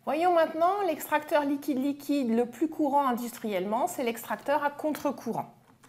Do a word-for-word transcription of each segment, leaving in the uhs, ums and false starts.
Voyons maintenant l'extracteur liquide-liquide le plus courant industriellement, c'est l'extracteur à contre-courant.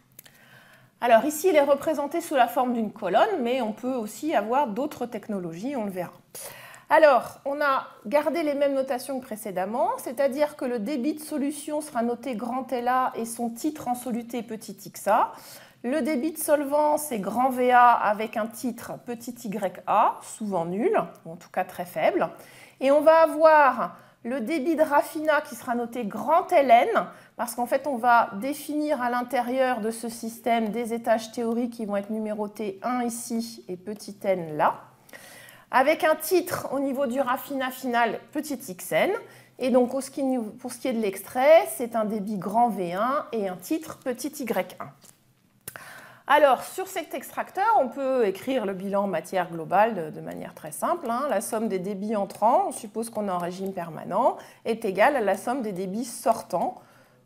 Alors ici, il est représenté sous la forme d'une colonne, mais on peut aussi avoir d'autres technologies, on le verra. Alors, on a gardé les mêmes notations que précédemment, c'est-à-dire que le débit de solution sera noté grand L A et son titre en soluté petit X A. Le débit de solvant, c'est grand V A avec un titre petit Y A, souvent nul, ou en tout cas très faible. Et on va avoir le débit de raffinat qui sera noté grand L N, parce qu'en fait, on va définir à l'intérieur de ce système des étages théoriques qui vont être numérotés un ici et petit n là, avec un titre au niveau du raffinat final petit xn. Et donc, pour ce qui est de l'extrait, c'est un débit grand V un et un titre petit Y un. Alors, sur cet extracteur, on peut écrire le bilan matière globale de, de manière très simple. Hein. La somme des débits entrants, on suppose qu'on est en régime permanent, est égale à la somme des débits sortants.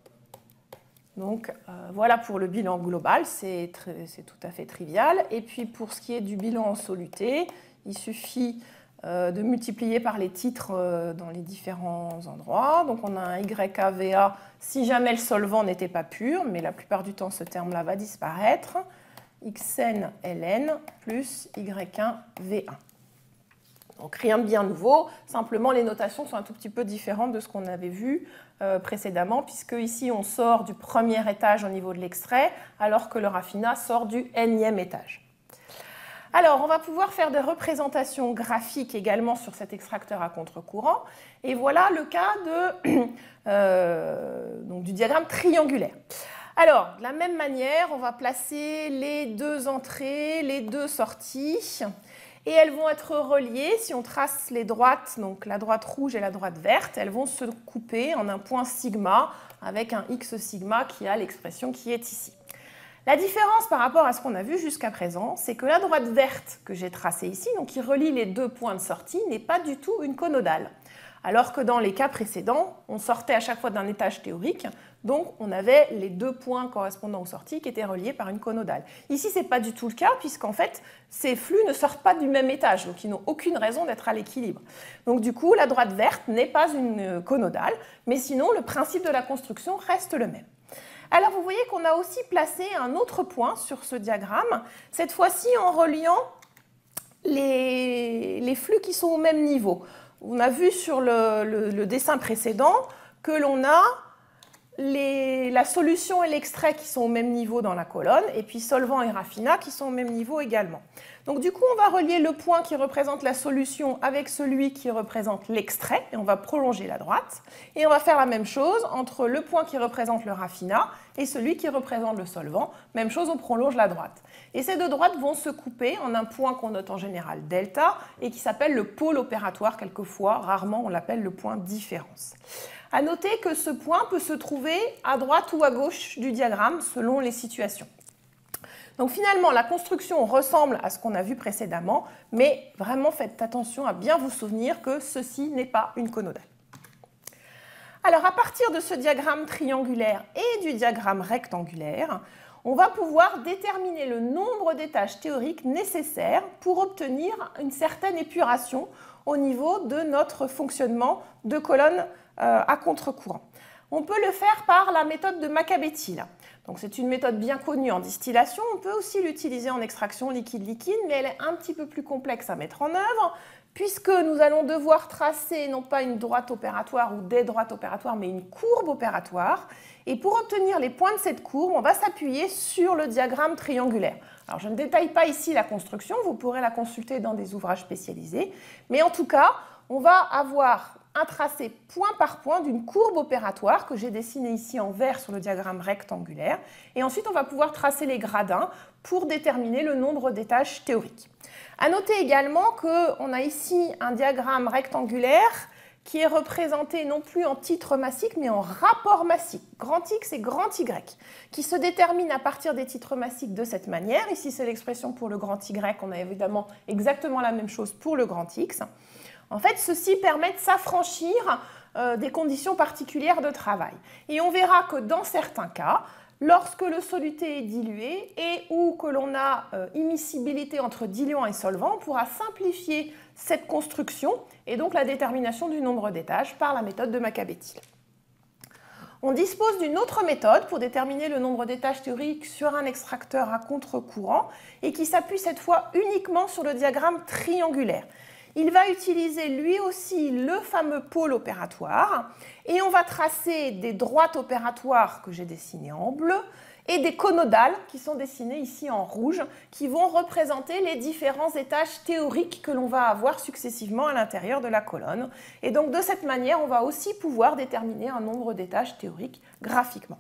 Donc, euh, voilà pour le bilan global, c'est tout à fait trivial. Et puis, pour ce qui est du bilan en soluté, il suffit euh, de multiplier par les titres euh, dans les différents endroits. Donc, on a un Y A V A si jamais le solvant n'était pas pur, mais la plupart du temps, ce terme-là va disparaître. Xn Ln plus Y un V un. Donc, rien de bien nouveau, simplement les notations sont un tout petit peu différentes de ce qu'on avait vu euh, précédemment, puisque ici, on sort du premier étage au niveau de l'extrait, alors que le raffinat sort du énième étage. Alors, on va pouvoir faire des représentations graphiques également sur cet extracteur à contre-courant. Et voilà le cas de, euh, donc, du diagramme triangulaire. Alors, de la même manière, on va placer les deux entrées, les deux sorties. Et elles vont être reliées, si on trace les droites, donc la droite rouge et la droite verte, elles vont se couper en un point sigma avec un x sigma qui a l'expression qui est ici. La différence par rapport à ce qu'on a vu jusqu'à présent, c'est que la droite verte que j'ai tracée ici, donc qui relie les deux points de sortie, n'est pas du tout une conodale. Alors que dans les cas précédents, on sortait à chaque fois d'un étage théorique, donc on avait les deux points correspondant aux sorties qui étaient reliés par une conodale. Ici, ce n'est pas du tout le cas, puisqu'en fait, ces flux ne sortent pas du même étage, donc ils n'ont aucune raison d'être à l'équilibre. Donc du coup, la droite verte n'est pas une conodale, mais sinon, le principe de la construction reste le même. Alors vous voyez qu'on a aussi placé un autre point sur ce diagramme, cette fois-ci en reliant les, les flux qui sont au même niveau. On a vu sur le, le, le dessin précédent que l'on a les, la solution et l'extrait qui sont au même niveau dans la colonne, et puis solvant et raffinat qui sont au même niveau également. Donc du coup, on va relier le point qui représente la solution avec celui qui représente l'extrait, et on va prolonger la droite. Et on va faire la même chose entre le point qui représente le raffinat et celui qui représente le solvant. Même chose, on prolonge la droite. Et ces deux droites vont se couper en un point qu'on note en général delta, et qui s'appelle le pôle opératoire quelquefois, rarement on l'appelle le point différence. À noter que ce point peut se trouver à droite ou à gauche du diagramme selon les situations. Donc finalement, la construction ressemble à ce qu'on a vu précédemment, mais vraiment faites attention à bien vous souvenir que ceci n'est pas une conodale. Alors à partir de ce diagramme triangulaire et du diagramme rectangulaire, on va pouvoir déterminer le nombre d'étages théoriques nécessaires pour obtenir une certaine épuration au niveau de notre fonctionnement de colonne euh, à contre-courant. On peut le faire par la méthode de Macabéty. Donc c'est une méthode bien connue en distillation. On peut aussi l'utiliser en extraction liquide-liquide, mais elle est un petit peu plus complexe à mettre en œuvre, puisque nous allons devoir tracer non pas une droite opératoire ou des droites opératoires, mais une courbe opératoire. Et pour obtenir les points de cette courbe, on va s'appuyer sur le diagramme triangulaire. Alors je ne détaille pas ici la construction, vous pourrez la consulter dans des ouvrages spécialisés, mais en tout cas, on va avoir un tracé point par point d'une courbe opératoire que j'ai dessinée ici en vert sur le diagramme rectangulaire. Et ensuite, on va pouvoir tracer les gradins pour déterminer le nombre d'étages théoriques. À noter également qu'on a ici un diagramme rectangulaire qui est représenté non plus en titre massique, mais en rapport massique, grand X et grand Y, qui se détermine à partir des titres massiques de cette manière. Ici, c'est l'expression pour le grand Y. On a évidemment exactement la même chose pour le grand X. En fait, ceci permet de s'affranchir euh, des conditions particulières de travail. Et on verra que dans certains cas, lorsque le soluté est dilué et ou que l'on a euh, immiscibilité entre diluant et solvant, on pourra simplifier cette construction et donc la détermination du nombre d'étages par la méthode de Macabée-Thiele. On dispose d'une autre méthode pour déterminer le nombre d'étages théoriques sur un extracteur à contre-courant et qui s'appuie cette fois uniquement sur le diagramme triangulaire. Il va utiliser lui aussi le fameux pôle opératoire et on va tracer des droites opératoires que j'ai dessinées en bleu et des conodales qui sont dessinées ici en rouge qui vont représenter les différents étages théoriques que l'on va avoir successivement à l'intérieur de la colonne. Et donc de cette manière, on va aussi pouvoir déterminer un nombre d'étages théoriques graphiquement.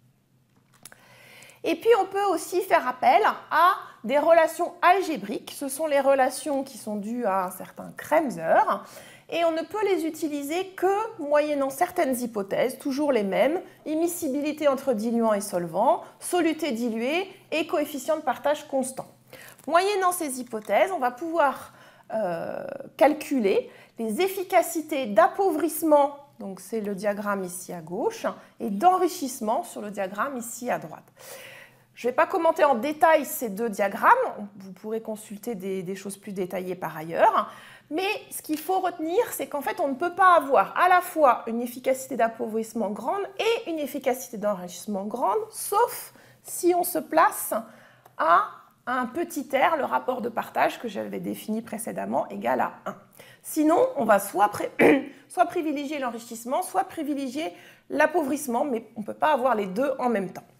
Et puis on peut aussi faire appel à des relations algébriques. Ce sont les relations qui sont dues à un certain Kremser. Et on ne peut les utiliser que moyennant certaines hypothèses, toujours les mêmes, immiscibilité entre diluant et solvant, soluté diluée et coefficient de partage constant. Moyennant ces hypothèses, on va pouvoir euh, calculer les efficacités d'appauvrissement, donc c'est le diagramme ici à gauche, et d'enrichissement sur le diagramme ici à droite. Je ne vais pas commenter en détail ces deux diagrammes, vous pourrez consulter des, des choses plus détaillées par ailleurs, mais ce qu'il faut retenir, c'est qu'en fait, on ne peut pas avoir à la fois une efficacité d'appauvrissement grande et une efficacité d'enrichissement grande, sauf si on se place à un petit r, le rapport de partage que j'avais défini précédemment, égal à un. Sinon, on va soit, pré soit privilégier l'enrichissement, soit privilégier l'appauvrissement, mais on ne peut pas avoir les deux en même temps.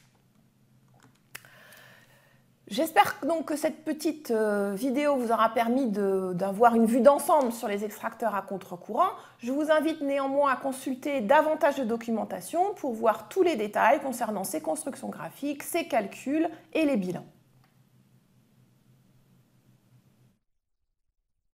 J'espère donc que cette petite vidéo vous aura permis d'avoir une vue d'ensemble sur les extracteurs à contre-courant. Je vous invite néanmoins à consulter davantage de documentation pour voir tous les détails concernant ces constructions graphiques, ces calculs et les bilans.